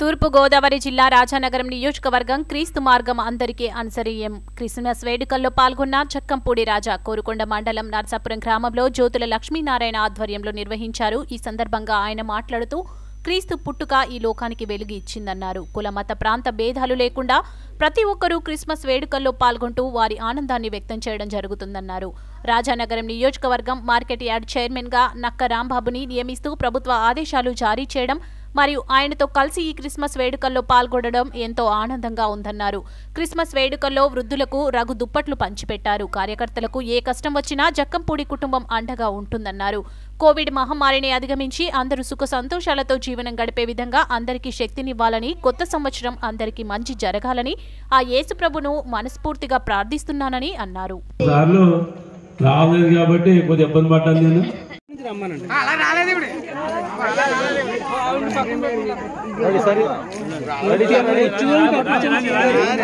తూర్పు గోదావరి జిల్లా రాజానగరం నియోజకవర్గం క్రీస్తు మార్గం అందరికీ అనుసరీయం క్రిస్మస్ వేడుకల్లో పాల్గొన్న చక్కంపూడి రాజా కోరుకొండ మండలం నర్సాపురం గ్రామంలో జ్యోతుల లక్ష్మీనారాయణ ఆధ్వర్యంలో నిర్వహించారు। ఈ సందర్భంగా ఆయన మాట్లాడుతూ క్రీస్తు పుట్టుక ఈ లోకానికి వెలుగు ఇచ్చిందన్నారు। కుల మత ప్రాంత భేదాలు లేకుండా ప్రతి ఒక్కరూ క్రిస్మస్ వేడుకల్లో పాల్గొంటూ వారి ఆనందాన్ని వ్యక్తం చేయడం జరుగుతుందన్నారు। రాజానగరం నియోజకవర్గం మార్కెట్ యార్డ్ చైర్మన్ గా నక్క రాంబాబుని నియమిస్తూ ప్రభుత్వ ఆదేశాలు జారీ చేయడం మరియు ఆయనతో కలిసి ఈ క్రిస్మస్ వేడుకల్లో పాల్గొనడం ఎంతో ఆనందంగా ఉందన్నారు। క్రిస్మస్ వేడుకల్లో వృద్ధులకు రఘు దుప్పట్లు పంచిపెట్టారు। కార్యకర్తలకు ఏ కష్టం వచ్చినా జక్కంపూడి కుటుంబం అండగా ఉంటుందన్నారు। కోవిడ్ మహమ్మారిని అధిగమించి అందరూ సుఖ సంతోషాలతో జీవనం గడిపే విధంగా అందరికీ శక్తినివ్వాలని, కొత్త సంవత్సరం అందరికీ మంచి జరగాలని ఆ యేసు ప్రభును మనస్ఫూర్తిగా ప్రార్థిస్తున్నానని అన్నారు। రాలేదు కాబట్టి కొద్దిగా ఇబ్బంది పడ్డాను నేను।